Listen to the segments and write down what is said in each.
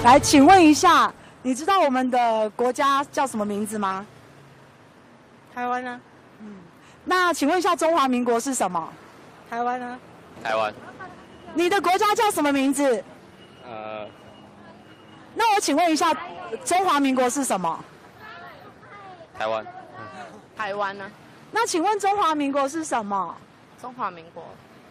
来，请问一下，你知道我们的国家叫什么名字吗？ 台湾啊。 那请问一下，中华民国是什么？ 台湾啊。 台湾。 你的国家叫什么名字？那我请问一下，中华民国是什么？ 台湾。 台湾呢？ 那请问中华民国是什么？ 中华民国。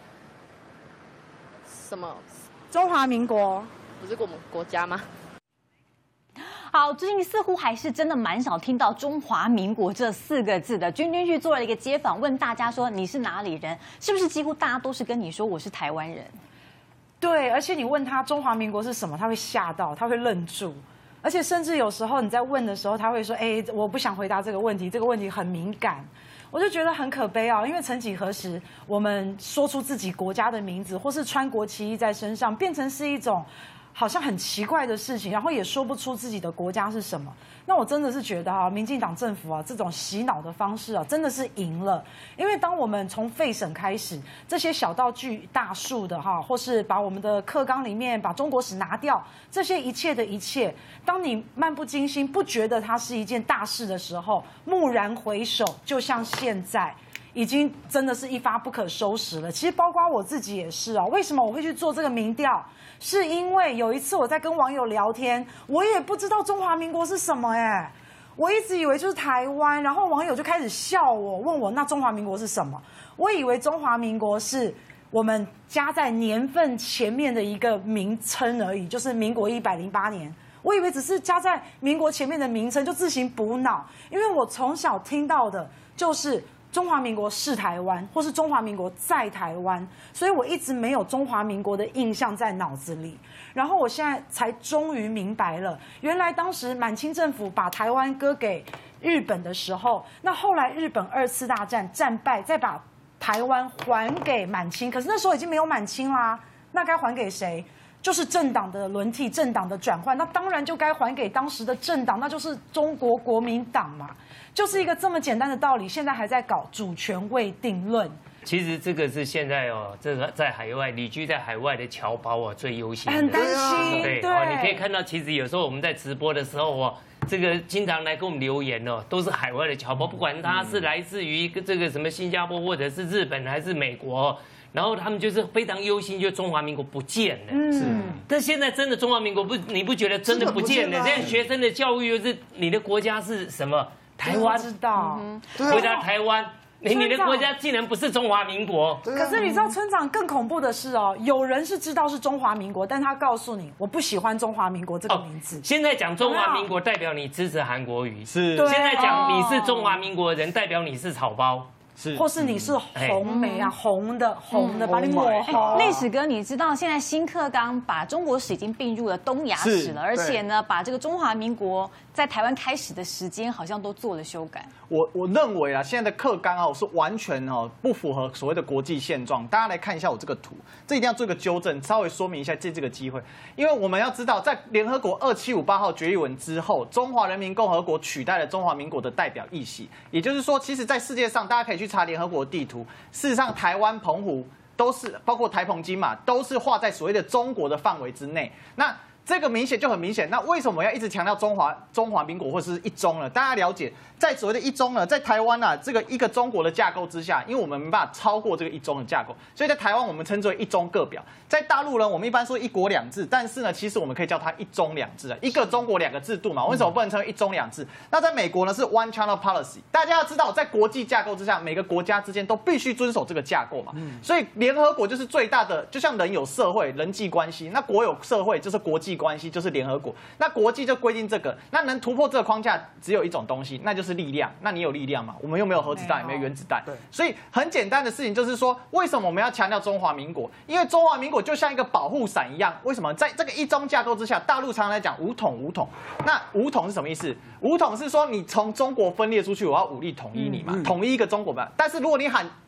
什么？ 中华民国不是我们国家吗？ 好，最近似乎还是真的蛮少听到中华民国这4个字的。君君去做了一个街访，问大家说你是哪里人，是不是几乎大家都是跟你说我是台湾人？ 对，而且你问他中华民国是什么，他会吓到，他会愣住，而且甚至有时候你在问的时候，他会说：“哎，我不想回答这个问题，这个问题很敏感。”我就觉得很可悲啊，因为曾几何时，我们说出自己国家的名字，或是穿国旗衣在身上，变成是一种好像很奇怪的事情，然后也说不出自己的国家是什么。那我真的是觉得啊，民进党政府啊，这种洗脑的方式啊，真的是赢了。因为当我们从废省开始，这些小到巨大数的哈，或是把我们的课纲里面把中国史拿掉，这些一切的一切，当你漫不经心，不觉得它是一件大事的时候，蓦然回首，就像现在。已经真的是一发不可收拾了。其实包括我自己也是哦。为什么我会去做这个民调？是因为有一次我在跟网友聊天，我也不知道中华民国是什么哎，我一直以为就是台湾，然后网友就开始笑我，问我那中华民国是什么？我以为中华民国是我们加在年份前面的一个名称而已，就是民国108年。我以为只是加在民国前面的名称，就自行补脑，因为我从小听到的就是中华民国是台湾，或是中华民国在台湾，所以我一直没有中华民国的印象在脑子里。然后我现在才终于明白了，原来当时满清政府把台湾割给日本的时候，那后来日本2次大战战败，再把台湾还给满清，可是那时候已经没有满清啦，那该还给谁？就是政党的轮替、政党的转换，那当然就该还给当时的政党，那就是中国国民党嘛。就是一个这么简单的道理，现在还在搞主权未定论。 其实这个是现在哦，这个在海外旅居在海外的侨胞啊最忧心的， 很担心。 对哦，你可以看到，其实有时候我们在直播的时候哦，这个经常来给我们留言哦，都是海外的侨胞，不管他是来自于这个什么新加坡或者是日本还是美国。然后他们就是非常忧心，就中华民国不见了。是，但现在真的中华民国不，你不觉得真的不见了？现在学生的教育就是你的国家是什么？台湾知道， 回答台湾。你的国家竟然不是中华民国？ 可是你知道村长更恐怖的是哦，有人是知道是中华民国，但他告诉你我不喜欢中华民国这个名字。 现在讲中华民国代表你支持韩国瑜， 是。 现在讲你是中华民国人，代表你是草包。 是， 或是你是红梅啊，红的，把你抹红。 历史哥，你知道现在新课纲把中国史已经并入了东亚史了，而且呢，把这个中华民国在台湾开始的时间好像都做了修改。 我认为啊，现在的课纲哦是完全哦不符合所谓的国际现状。大家来看一下我这个图，这一定要做一个纠正，稍微说明一下这个机会，因为我们要知道，在联合国2758号决议文之后，中华人民共和国取代了中华民国的代表议席，也就是说，其实在世界上大家可以去查联合国地图，事实上台湾、澎湖都是包括台澎金马都是划在所谓的中国的范围之内。那这个明显就很明显，那为什么要一直强调中华民国或是一中呢？大家了解，在所谓的一中呢，在台湾啊，这个一个中国的架构之下，因为我们没办法超过这个一中的架构，所以在台湾我们称之为一中各表。在大陆呢，我们一般说一国两制，但是呢，其实我们可以叫它一中两制啊，一个中国两个制度嘛。为什么不能称为一中两制？那在美国呢是 One China Policy。大家要知道，在国际架构之下，每个国家之间都必须遵守这个架构嘛。所以联合国就是最大的，就像人有社会人际关系，那国有社会就是国际关系，就是联合国。那国际就规定这个，那能突破这个框架只有一种东西，那就是力量。那你有力量吗？我们又没有核子弹，也没有原子弹。所以很简单的事情就是说，为什么我们要强调中华民国？因为中华民国就像一个保护伞一样。为什么？在这个一中架构之下，大陆常来讲武统。那武统是什么意思？武统是说你从中国分裂出去，我要武力统一你嘛，统一一个中国嘛。但是如果你喊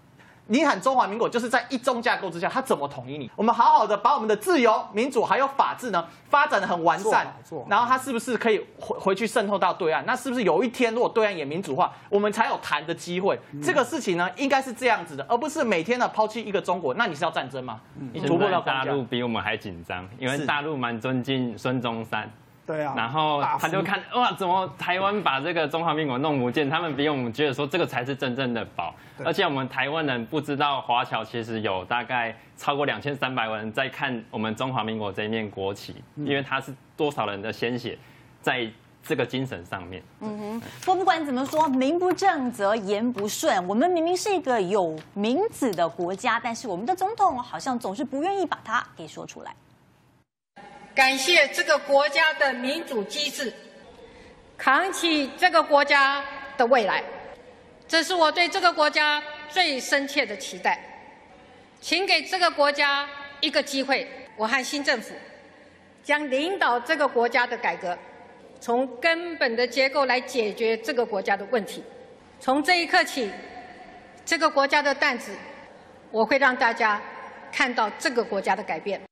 你喊中华民国就是在一中架构之下，它怎么统一你？我们好好的把我们的自由、民主还有法治呢发展的很完善，然后它是不是可以回去渗透到对岸？那是不是有一天如果对岸也民主化，我们才有谈的机会？这个事情呢，应该是这样子的，而不是每天呢抛弃一个中国。那你是要战争吗？你突破到大陆比我们还紧张，因为大陆蛮尊敬孙中山。 对啊， 然后他就看哇，怎么台湾把这个中华民国弄不见？他们比我们觉得说这个才是真正的宝，而且我们台湾人不知道华侨其实有大概超过2300万人在看我们中华民国这一面国旗，因为它是多少人的鲜血在这个精神上面。 不管怎么说，名不正则言不顺。我们明明是一个有名字的国家，但是我们的总统好像总是不愿意把它给说出来。 感谢这个国家的民主机制，扛起这个国家的未来，这是我对这个国家最深切的期待。请给这个国家一个机会，我和新政府将领导这个国家的改革，从根本的结构来解决这个国家的问题。从这一刻起，这个国家的担子，我会让大家看到这个国家的改变。